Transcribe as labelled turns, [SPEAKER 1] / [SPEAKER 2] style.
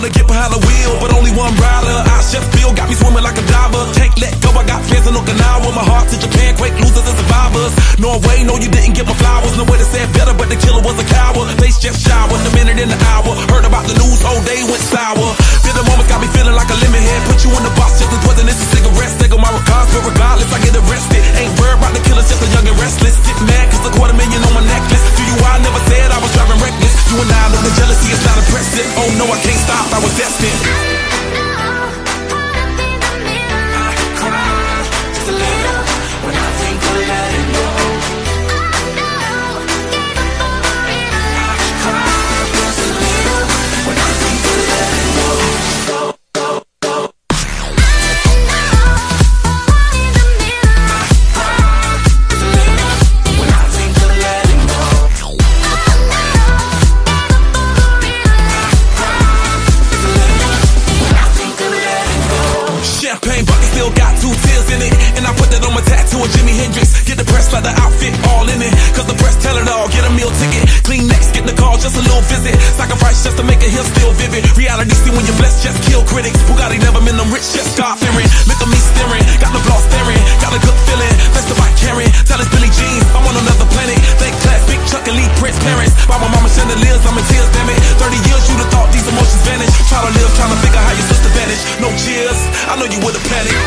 [SPEAKER 1] to get behind the wheel, but only one rider. I just feel got me swimming like a diver. Can't let go, I got fans in Okinawa. My heart to Japan, quake losers and survivors. Norway, no you didn't get my flowers. No way to say it better, but the killer was a coward. Face just showered, a minute in the hour. Heard about the news, whole day went sour. Feel the moments got me feeling like a lemon head. Put you in the box just as poisonous as cigarettes. Take on my regards, but regardless I get arrested. Ain't worried about the killers, just a young and restless. Get mad cause $250,000 on my necklace. To you I never said I was driving reckless. You and I know the jealousy is not impressive. Oh no, I can't stop, I was destined. Champagne bucket still got 2 tears in it, and I put that on my tattoo of Jimi Hendrix. Get the press like the outfit all in it, cause the press tell it all. Get a meal ticket, clean next, get the call, just a little visit. Sacrifice just to make it here still vivid. Reality see when you're blessed, just kill critics. Bugatti never been them rich, just start fearing. Look at me staring, got the blood staring, got a good feeling. That's the bike carrying, tell it's Billie Jean, I'm on another planet. Thank class, big Chuck and Lee Prince parents. By my mama chandeliers, I'm in tears, damn it. 30 years you'd have thought these emotions vanish. Try to live, trying to figure how your sister vanished. No cheers, I know you would've panicked.